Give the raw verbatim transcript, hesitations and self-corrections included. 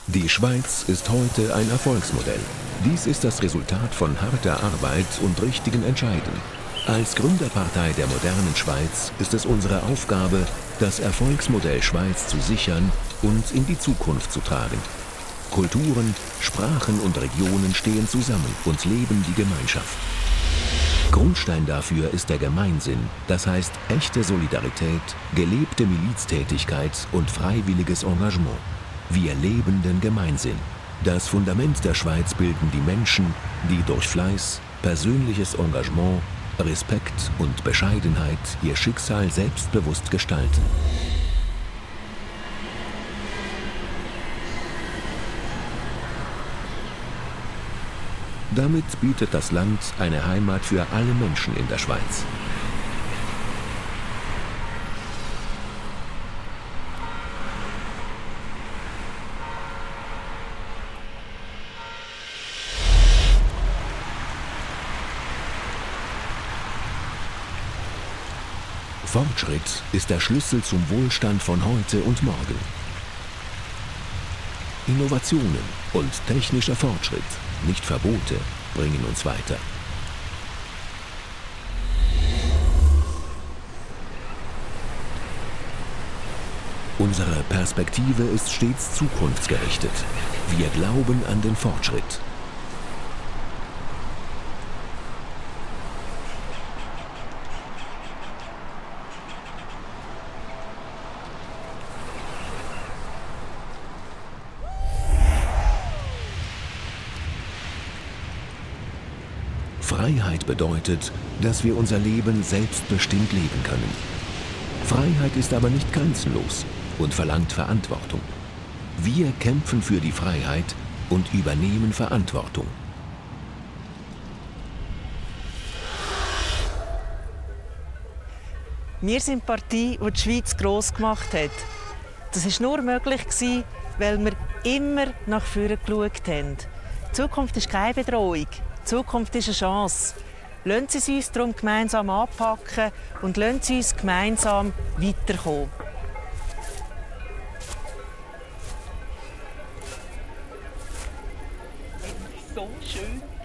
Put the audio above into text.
Die Schweiz ist heute ein Erfolgsmodell. Dies ist das Resultat von harter Arbeit und richtigen Entscheiden. Als Gründerpartei der modernen Schweiz ist es unsere Aufgabe, das Erfolgsmodell Schweiz zu sichern und in die Zukunft zu tragen. Kulturen, Sprachen und Regionen stehen zusammen und leben die Gemeinschaft. Grundstein dafür ist der Gemeinsinn, das heißt echte Solidarität, gelebte Miliztätigkeit und freiwilliges Engagement. Wir leben den Gemeinsinn. Das Fundament der Schweiz bilden die Menschen, die durch Fleiß, persönliches Engagement, Respekt und Bescheidenheit ihr Schicksal selbstbewusst gestalten. Damit bietet das Land eine Heimat für alle Menschen in der Schweiz. Fortschritt ist der Schlüssel zum Wohlstand von heute und morgen. Innovationen und technischer Fortschritt, nicht Verbote, bringen uns weiter. Unsere Perspektive ist stets zukunftsgerichtet. Wir glauben an den Fortschritt. Freiheit bedeutet, dass wir unser Leben selbstbestimmt leben können. Freiheit ist aber nicht grenzenlos und verlangt Verantwortung. Wir kämpfen für die Freiheit und übernehmen Verantwortung. Wir sind die Partei, die die Schweiz gross gemacht hat. Das war nur möglich, weil wir immer nach vorne geschaut haben. Die Zukunft ist keine Bedrohung. Die Zukunft ist eine Chance. Lassen Sie uns darum gemeinsam anpacken und lassen Sie uns gemeinsam weiterkommen. So schön.